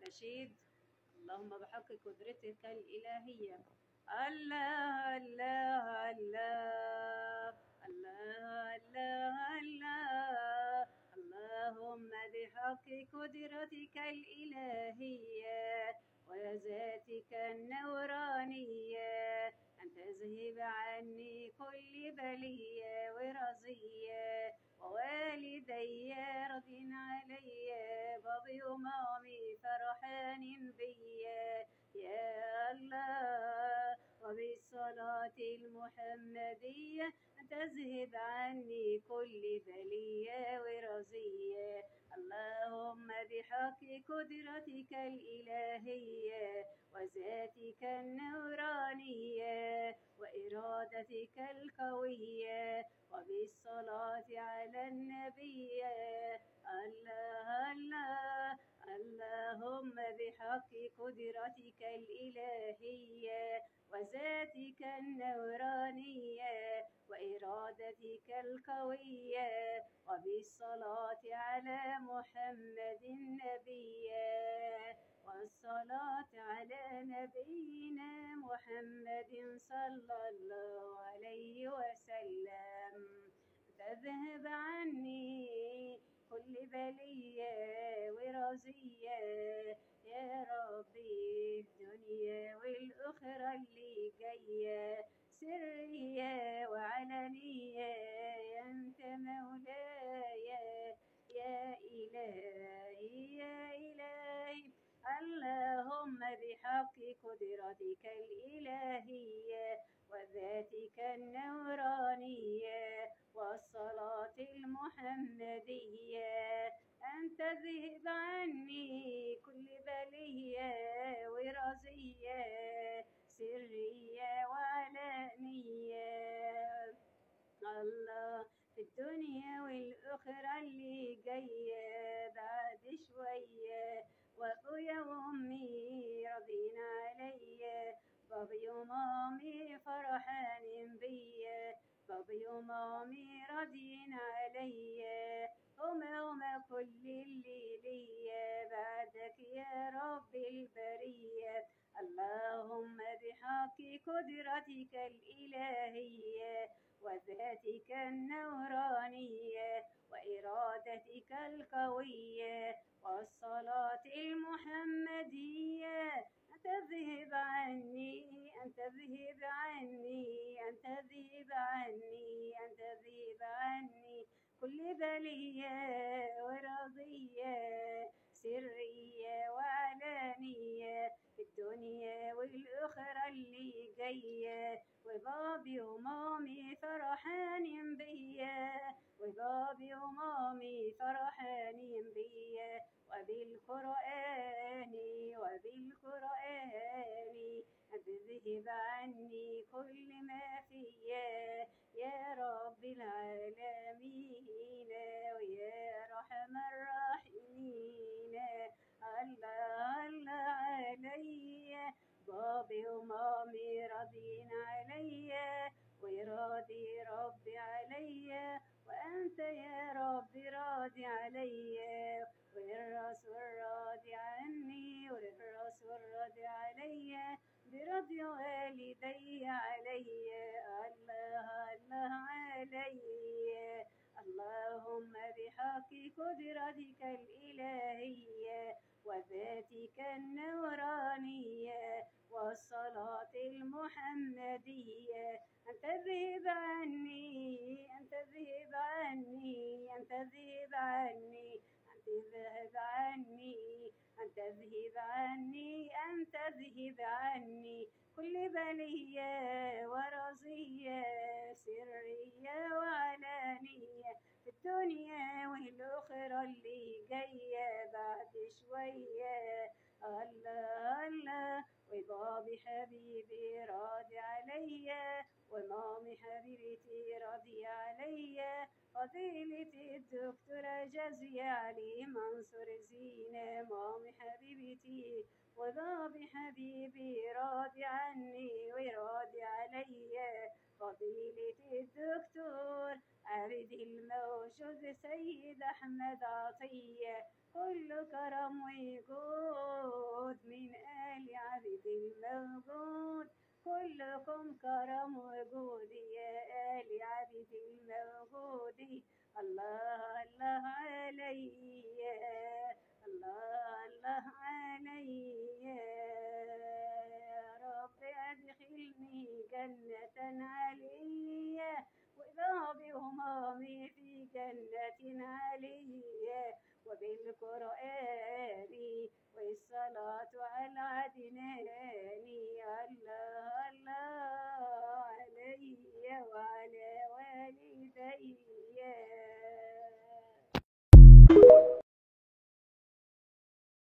نشيد. اللهم بحق قدرتك الإلهية. الله الله الله الله الله الله. اللهم بحق قدرتك الإلهية وذاتك النورانية أن تذهب عني كل بلية ورزية، ووالدي رض علي، بابي ومامي فرحان بيا يا الله. وبالصلاة المحمدية أن تذهب عني كل بلية ورزية. اللهم بحق قدرتك الإلهية وذاتك النورانية وإرادتك القوية وبالصلاة على النبي. الله الله. اللهم بحق قدرتك الإلهية وذاتك النورانية وإرادتك القوية وبالصلاة على محمد النبي والصلاة على نبينا محمد صلى الله عليه وسلم. تذهب عني كل بلية ورزية يا ربي، الدنيا والأخرى اللي جاية، سرية وعلنية أنت مولاي يا إلهي يا إلهي. اللهم بحق قدرتك الإلهية وذاتك النورانية والصلاة المحمدية أن تذهب عني كل بلية ورزية، سرية وعلانية. الله في الدنيا والأخرى اللي جاية بعد شوية، وأبويا وأمي راضين عليا، بابي ومامي فرحانين بيا، بابي ومامي راضين عليا، هما كل اللي ليا بعدك يا رب البرية. اللهم بحق قدرتك الإلهية وذاتك النورانية وإرادتك القوية والصلاة المحمدية أن تذهب عني أن تذهب عني أن تذهب عني أن تذهب عني كل بلية ورضية، سرية وعلانية في الدنيا والأخرى اللي جاية، وبابي ومامي فرحانين بيا، وبابي ومامي فرحانين بيا، وبالقرآن أن تذهب عني كل ما فيا يا رب العالمين ويا أرحم الراحمين. الله الله علي، بابي ومامي راضين عليا ويراضي ربي عليا، وأنت يا ربي راضي عليا، والرسول راضي عني والرسول راضي عليا برضي والدي عليا. الله الله علي. اللهم بحق قدرتك الإلهية وذاتك النورانية والصلاة المحمدية أن تذهب عني أن تذهب عني أن تذهب عني أن تذهب عني أن تذهب عني أن تذهب عني كل بلية ورزية، سرية وعلانية في الدنيا والأخرى اللي جاية بعد شوية. الله الله. وبابي حبيبي راضي عليا، ومامي حبيبتي راضية عليا، فضيلة الدكتورة جازية علي منصور زينة مامي حبيبتي، وبابي حبيبي راضي عني وراضي عليا، فضيلة الدكتور عبد الموجود سيد أحمد عطية، كل كرم ويقول كلكم كرم وجودي يا آل عبد الموجود. الله الله علي، الله الله علي، يا رب أدخلني جنة علي.